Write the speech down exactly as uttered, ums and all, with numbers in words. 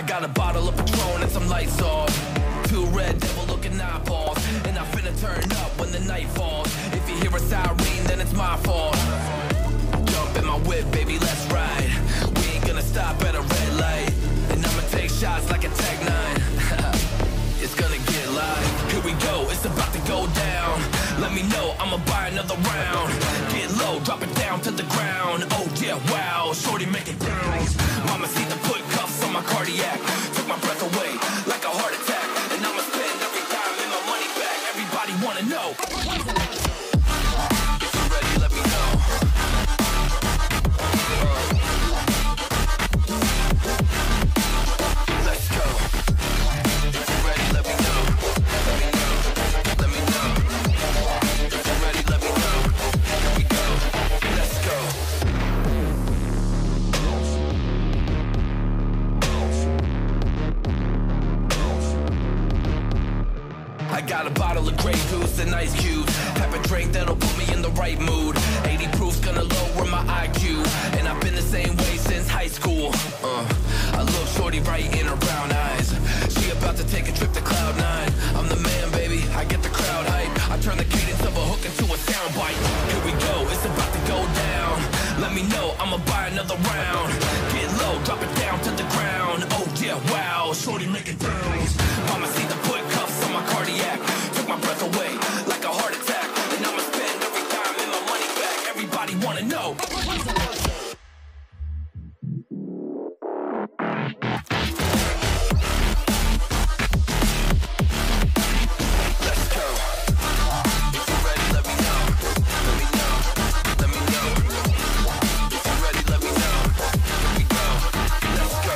I got a bottle of Patron and some lights off. Two red devil looking eyeballs, and I finna turn up when the night falls. If you hear a siren, then it's my fault. Jump in my whip, baby, let's ride. We ain't gonna stop at a red light, and I'ma take shots like a Tech nine. It's gonna get live. Here we go, it's about to go down. Let me know, I'ma buy another round. Get low, drop it down to the ground. Oh yeah, wow, shorty make it bounce. Mama see the put cuffs on my cardiac. Took my breath away like a heart attack. And I'ma spend every dime and my money back. Everybody wanna know. If you're ready, let me know. Let's go. If you're ready, let me know. Let me know. Let me know. If you're ready, let me know. Here we go. Let's go. I got a bottle of Grey Goose and ice cubes. Type of drink that'll put me in the right mood. eighty proof's gonna lower my I Q. And I've been the same way since high school. uh, I look shorty right in her brown eyes. She about to take a trip to cloud nine. I'm the man, baby, I get the crowd hype. I turn the cadence of a hook into a soundbite. Here we go, it's about to go down. Let me know, I'ma buy another round. Get low, drop it down to the ground. Oh yeah, wow, shorty make it bounce. Mama see the put cuffs on my cardiac. Took my breath away like a heart attack. And I'ma spend every dime and my money back. Everybody wanna know. Let's go. If you're ready, let me know. Let me know. Let me know. If you're ready, let me know. Here we go. Let's go.